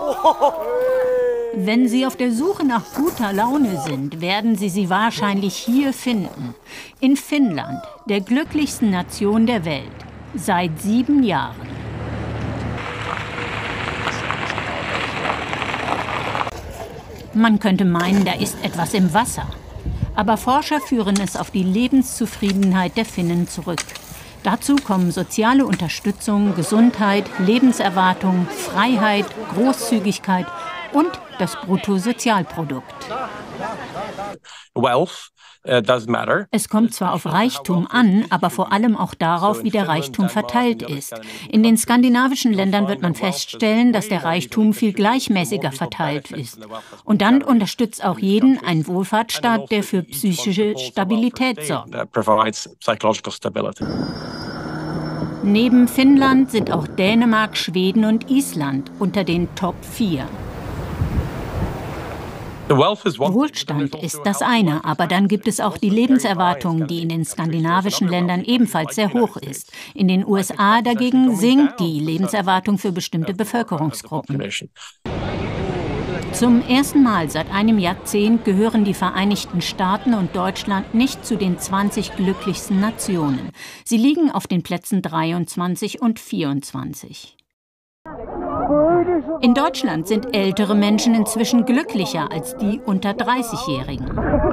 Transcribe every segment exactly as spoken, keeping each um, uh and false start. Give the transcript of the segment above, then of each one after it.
Wenn Sie auf der Suche nach guter Laune sind, werden Sie sie wahrscheinlich hier finden. In Finnland, der glücklichsten Nation der Welt. Seit sieben Jahren. Man könnte meinen, da ist etwas im Wasser. Aber Forscher führen es auf die Lebenszufriedenheit der Finnen zurück. Dazu kommen soziale Unterstützung, Gesundheit, Lebenserwartung, Freiheit, Großzügigkeit und das Bruttosozialprodukt. Es kommt zwar auf Reichtum an, aber vor allem auch darauf, wie der Reichtum verteilt ist. In den skandinavischen Ländern wird man feststellen, dass der Reichtum viel gleichmäßiger verteilt ist. Und dann unterstützt auch jeden ein Wohlfahrtsstaat, der für psychische Stabilität sorgt. Neben Finnland sind auch Dänemark, Schweden und Island unter den Top vier. Wohlstand ist das eine, aber dann gibt es auch die Lebenserwartung, die in den skandinavischen Ländern ebenfalls sehr hoch ist. In den U S A dagegen sinkt die Lebenserwartung für bestimmte Bevölkerungsgruppen. Zum ersten Mal seit einem Jahrzehnt gehören die Vereinigten Staaten und Deutschland nicht zu den zwanzig glücklichsten Nationen. Sie liegen auf den Plätzen dreiundzwanzig und vierundzwanzig. In Deutschland sind ältere Menschen inzwischen glücklicher als die unter dreißigjährigen.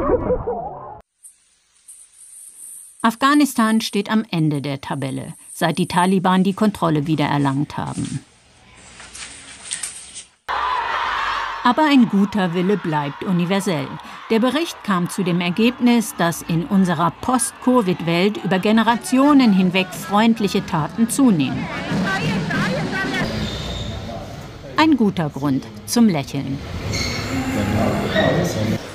Afghanistan steht am Ende der Tabelle, seit die Taliban die Kontrolle wiedererlangt haben. Aber ein guter Wille bleibt universell. Der Bericht kam zu dem Ergebnis, dass in unserer Post-Covid-Welt über Generationen hinweg freundliche Taten zunehmen. Ein guter Grund zum Lächeln.